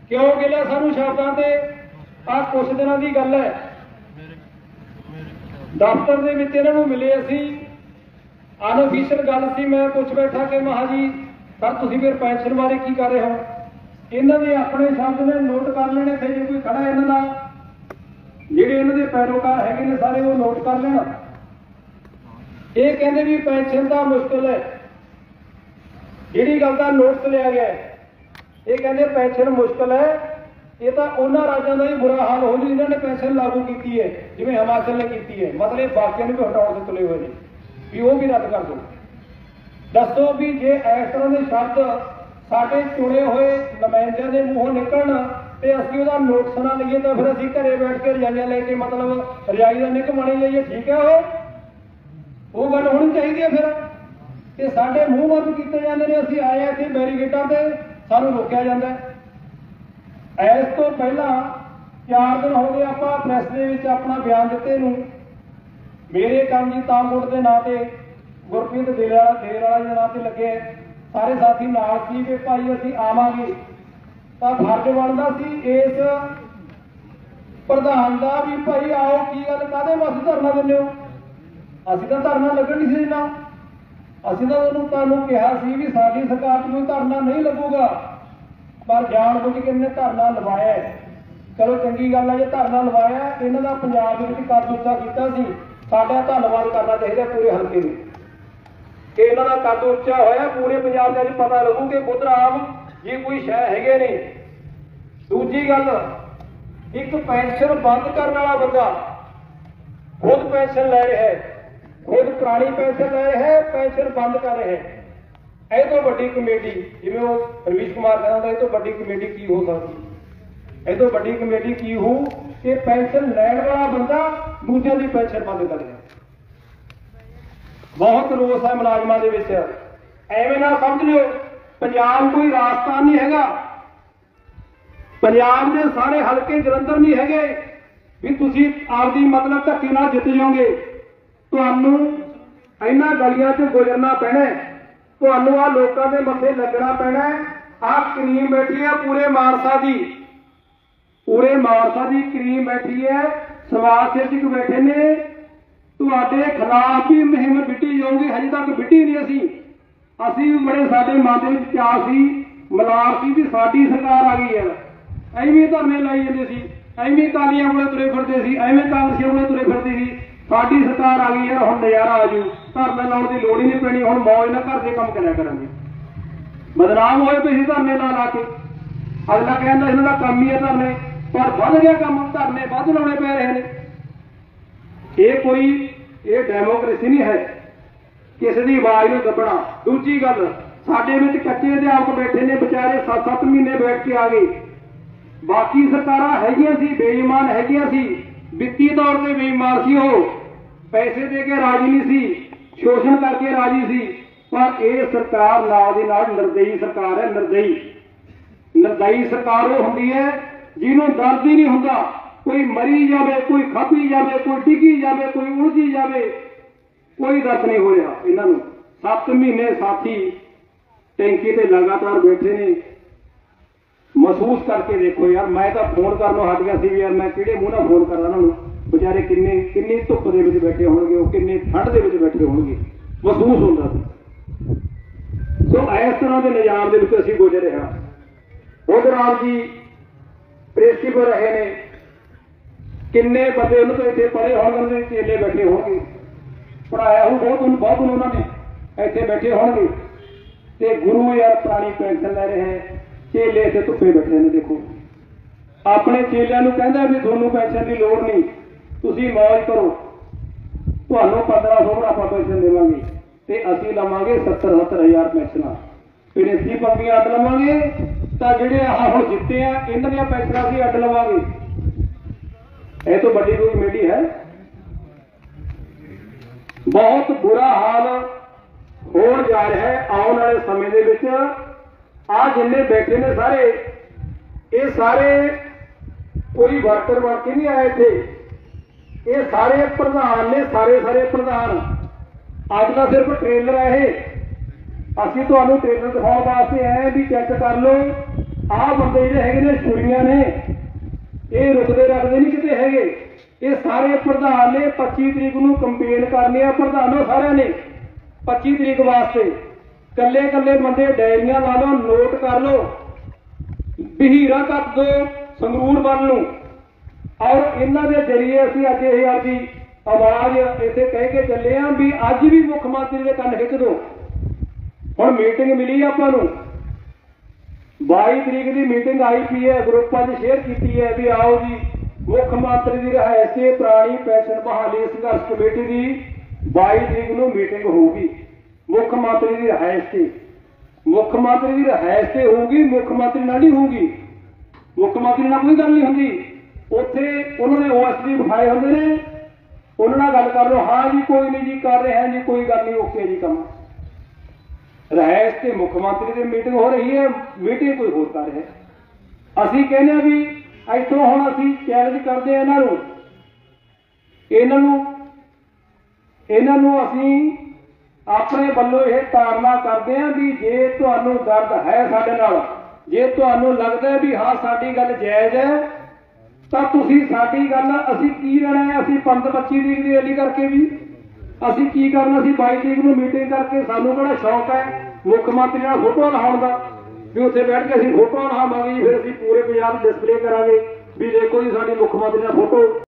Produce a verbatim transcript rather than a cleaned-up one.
क्यों गिला सानू शब्दां ते? आ कुछ दिनों की गल है, दफ्तर दे विच इन्हां नूं मिले असीं, अनऑफिशियल गल सी। मैं पुछ बैठा कि महा जी सर तुसीं फिर पेंशन बारे की कर रहे हो? इन्हां दे अपने शब्द ने नोट कर लेने थे, जे कोई खड़ा इन्हां दा जिहड़े इन्हां दे पैरोकार हैगे ने सारे वो नोट कर लेना। ये कहते भी पेंशन का मुश्किल है, जिहड़ी गल दा नोटिस लिया गया है, ये कहते पेंशन मुश्किल है। ये तो उन्होंने राज्यों का ही बुरा हाल हो जी जिन्होंने पेंशन लागू की है, जिवें हिमाचल ने की है। मतलब बाकियों ने भी हटाने से तुले हुए हैं भी वो भी रद्द कर दो। दसो भी जे इस तरह के शब्द साडे चुने हुए नुमाइंदियों के मूँहों निकलन ते असीं उहदा नोटिस ना लईए तो फिर असीं घरे बैठ के रजाइयां लेके मतलब रजाई का निक बनी जाइए। ठीक है, वो वो गल होनी चाहिए। फिर कि साडे मूँह बंद किए जाते हैं, असीं आए इत्थे बैरीगेटां ते सानूं रोकिया जाता है। इस तो पहला चार दिन हो गए आपां प्रैस दे विच अपना बयान दिते नूं मेरे काम जी तामकोट के नाँ से गुरप्रीत देर वाला देर वाला के नाँ से लगे सारे साथी नाल सी कि भाई असीं आवांगे। तो फर्ज बनता सी इस प्रधान का भी भाई आओ की गल काहदे वास्ते धरना दिंदे हो? असीं तां धरना लगन नहीं सी देना। असीं तां उहनूं तुहानूं कहा सी भी साडी सरकार च कोई धरना नहीं लगूगा, पर जान बुझ के इन्हें धरना लवाया। चलो चंगी गल है, जो धरना लवाया इन्हों का पंजाब में कद उच्चा किया। साडा धन्नवाद करना चाहिए पूरे हल्के में कि इन्हों का कद उच्चा होया। पूरे पंजाब के पता लगू कि बुधराम ये कोई शह है नहीं। दूजी गल, एक पेंशन बंद करने वाला बंदा खुद पेंशन ले रहा है, खुद पुरानी पेंशन ले रहा है, पेंशन बंद कर रहे हैं। यह तो वड्डी कमेटी जिवें वो रवीश कुमार कहता यह तो वड्डी कमेटी की हो सकती? यह तो वड्डी कमेटी की हो कि पेंशन लैण वाला बंदा दूसरों की पेंशन बंद कर रहा। बहुत रोस है मुलाजमां दे विच। एवें ना समझ लियो पंजाब कोई राजस्थान नहीं हैगा, पंजाब के सारे हल्के जलंधर नहीं हैगे भी तुसीं आपदी मतलब धक्के नाल जित जाओगे। तुहानूं इन्हां गलियां च गुजरना पैना, तुहानूं आ लोकां दे मत्थे लगना पैना। आ क्रीम बैठी है पूरे मानसा दी, पूरे मानसा दी क्रीम बैठी है, समाज सेवक बैठे ने, तुहाडे खिलाफ भी मुहिम बिटी जाऊगी। हजे तक बिटी नहीं। असी असी बड़े साडे मन दे विच चाह सी, मलार सी भी साडी सरकार आ गई है। एवें धरने लाई जांदे सी, एवें कालियां कोले तुरे फिरदे सी, एवें कांग्रेसियां कोले तुरे फिरदे सी। साडी सरकार आ गई है, हुण नज़ारा आ जू, धरने लाउण की लोड़ ही नहीं पैनी। हुण मौज नाल घर के काम करिया करांगे। बदनाम होए पे धरने ला ला के। अगला कहता इन्हों का काम ही है धरने, पर वध गया काम, धरने वध लाने पै रहे हैं। ये कोई ये डेमोक्रेसी नहीं है किसी की आवाज में दबना। दूजी गल, साडे विच कच्चे अध्यापक बैठे ने बेचारे सत्त सत्त महीने बैठ के आ गए। बाकी सरकारां हैगियां सी बेईमान हैगियां सी, वित्तीय तौर पर बेईमान सी, वो पैसे दे के राजी नहीं सी, शोषण करके राजी सी। पर यह सरकार नाल दी नाल निर्दयी सरकार है। निर्दयी निर्दयी सरकार वो होंदी है जिन्हों दर्द ही नहीं होंदा। कोई मरी जाए, कोई खपी जाए, कोई डिगी जाए, कोई उलझी जाए, कोई दर्द नहीं हो रहा इन्हों। सत्त महीने साथी टैंकी ते लगातार बैठे ने। महसूस करके देखो यार, मैं तो फोन करनों हट गया सी यार, मैं किहड़े मूँह नाल फोन करा उन्होंने। बेचारे किन्ने किन्नी धुप्प दे विच बैठे होणगे, वो किन्ने ठंड दे विच बैठे होणगे, महसूस होंदा सी। सो इस तरह के निजाम के विच असीं गुजरे हाँ। उधर आप जी प्रिंसीपल रहे ने, किन्ने बंदे उन्होंने तो इतने पढ़े होंगे, चेले बैठे होंगे, पढ़ाया हो बहुत बहुत उन्होंने इतने बैठे होंगे। तो गुरु यार पुरानी पेंशन ले रहे हैं, चेले इतने धुप्पे बैठे ने। देखो अपने चेलियां नूं कहंदा भी तुहानूं पेंशन की लोड़ नहीं, तुसीं मौज करो, तुहानूं पंद्रह सौ बुढ़ापा पेंशन देवांगे ते असीं लवांगे सत्तर सत्तर हज़ार पेंशनां। प्रिंसीपल अड्ड लवांगे तो जिहड़े आह हुण जित्ते आ इन्हां दीयां पेंशनां असीं अड्ड लवांगे। यह तो बड़ी कोई कमेटी है। बहुत बुरा हाल हो जा रहा है आने वाले समय दे विच। आ जिन्ने बैठे ने सारे ये सारे कोई वर्कर बन के नहीं आए थे, ये सारे प्रधान ने, सारे सारे प्रधान। अज का सिर्फ ट्रेलर है, असीं तुहानूं ट्रेलर दिखाउण वास्ते आए भी चेक कर लो ਆਹ ਬੰਦੇ ਜਿਹੜੇ ਹੈਗੇ ਨੇ ਛੁਰੀਆਂ ਨੇ, ਇਹ ਰੁਕਦੇ ਰੱਖਦੇ ਨਹੀਂ ਕਿਤੇ ਹੈਗੇ। ਇਹ ਸਾਰੇ ਪ੍ਰਧਾਨ ਨੇ ਪੱਚੀ ਤਰੀਕ ਨੂੰ ਕੰਪੇਨ ਕਰਨੀ ਆ, ਪ੍ਰਧਾਨੋਂ ਸਾਰਿਆਂ ਨੇ ਪੱਚੀ ਤਰੀਕ ਵਾਸਤੇ ਕੱਲੇ ਕੱਲੇ ਬੰਦੇ ਡਾਇਰੀਆਂ ਲਾ ਲਓ, ਨੋਟ ਕਰ ਲਓ, ਬਹੀਰਾ ਕੱਟ ਦਿਓ ਸੰਗਰੂਰ ਵੱਲ ਨੂੰ। ਔਰ ਇਹਨਾਂ ਦੇ ਜਰੀਏ ਅਸੀਂ ਅੱਜ ਇਹ ਆਪਦੀ ਆਵਾਜ਼ ਇੱਥੇ ਕਹਿ ਕੇ ਚੱਲੇ ਆ ਵੀ ਅੱਜ ਵੀ ਮੁੱਖ ਮੰਤਰੀ ਦੇ ਕੰਨ ਖਿੱਚ ਦਿਓ। ਹੁਣ ਮੀਟਿੰਗ ਮਿਲੀ ਆਪਾਂ ਨੂੰ, ਬਾਈ ਤਰੀਕ ਦੀ ਮੀਟਿੰਗ ਆਈ ਪਈ ਹੈ, ਗਰੁੱਪਾਂ 'ਚ ਸ਼ੇਅਰ ਕੀਤੀ ਹੈ ਵੀ ਆਓ ਜੀ ਮੁੱਖ ਮੰਤਰੀ ਦੀ ਰਿਹਾਇਸ਼ ਤੇ ਪੁਰਾਣੀ ਪੈਨਸ਼ਨ ਬਹਾਲੀ ਸੰਘਰਸ਼ ਕਮੇਟੀ ਦੀ ਬਾਈ ਤਰੀਕ ਨੂੰ ਮੀਟਿੰਗ ਹੋਊਗੀ। ਮੁੱਖ ਮੰਤਰੀ ਦੀ ਰਿਹਾਇਸ਼ ਤੇ, ਮੁੱਖ ਮੰਤਰੀ ਦੀ ਰਿਹਾਇਸ਼ ਤੇ ਹੋਊਗੀ, ਮੁੱਖ ਮੰਤਰੀ ਨਾਲ ਨਹੀਂ ਹੋਊਗੀ। ਮੁੱਖ ਮੰਤਰੀ ਨਾਲ ਕੋਈ ਗੱਲ ਨਹੀਂ ਹੁੰਦੀ। ਉੱਥੇ ਉਹਨਾਂ ਨੇ ਓ ਐਸ ਡੀ ਬਿਠਾਏ ਹੁੰਦੇ ਨੇ, ਉਹਨਾਂ ਨਾਲ ਗੱਲ ਕਰ ਲਓ, ਹਾਂ ਜੀ ਕੋਈ ਨਹੀਂ ਜੀ ਕਰ ਰਹੇ ਹਾਂ ਜੀ, ਕੋਈ ਗੱਲ ਨਹੀਂ, ਓਕੇ ਜੀ ਕੰਮ। ਰਿਹਾਇਸ਼ ਤੇ ਮੁੱਖ ਮੰਤਰੀ ਦੀ ਮੀਟਿੰਗ ਹੋ ਰਹੀ ਹੈ, ਮੀਟਿੰਗ ਕੋਈ ਹੋਰ ਕਰ ਰਿਹਾ। ਅਸੀਂ ਕਹਿੰਦੇ ਹਾਂ ਵੀ ਇੱਥੋਂ ਹੁਣ ਅਸੀਂ ਚੈਲੰਜ ਕਰਦੇ ਹਾਂ ਇਹਨਾਂ ਨੂੰ ਇਹਨਾਂ ਨੂੰ ਇਹਨਾਂ ਨੂੰ ਅਸੀਂ ਆਪਣੇ ਵੱਲੋਂ ਇਹ ਧਾਰਨਾ ਕਰਦੇ ਹਾਂ ਵੀ ਜੇ ਤੁਹਾਨੂੰ ਦਰਦ ਹੈ ਸਾਡੇ ਨਾਲ, ਜੇ ਤੁਹਾਨੂੰ ਲੱਗਦਾ ਵੀ ਹਾਂ ਸਾਡੀ ਗੱਲ ਜਾਇਜ਼ ਹੈ, ਤਾਂ ਤੁਸੀਂ ਸਾਡੀ ਗੱਲ, ਅਸੀਂ ਕੀ ਲੈਣਾ ਹੈ, ਅਸੀਂ ਪੰਜ ਪੱਚੀ ਤਰੀਕ ਦੀ ਰੈਲੀ ਕਰਕੇ ਵੀ ਅਸੀਂ ਕੀ ਕਰਨਾ, ਅਸੀਂ ਬਾਈ ਤਰੀਕ ਨੂੰ ਮੀਟਿੰਗ ਕਰਕੇ ਸਾਨੂੰ ਕਿਹੜਾ ਸ਼ੌਕ ਹੈ ਮੁੱਖ ਮੰਤਰੀ ਨਾਲ ਫੋਟੋ ਦਿਖਾਉਣ ਦਾ ਵੀ ਉੱਥੇ ਬੈਠ ਕੇ ਅਸੀਂ ਫੋਟੋ ਦਿਖਾਵਾਂਗੇ ਜੀ, ਫਿਰ ਅਸੀਂ ਪੂਰੇ ਪੰਜਾਬ ਡਿਸਪਲੇ ਕਰਾਂਗੇ ਵੀ ਦੇਖੋ ਜੀ ਸਾਡੀ ਮੁੱਖ ਮੰਤਰੀ ਨਾਲ ਫੋਟੋ।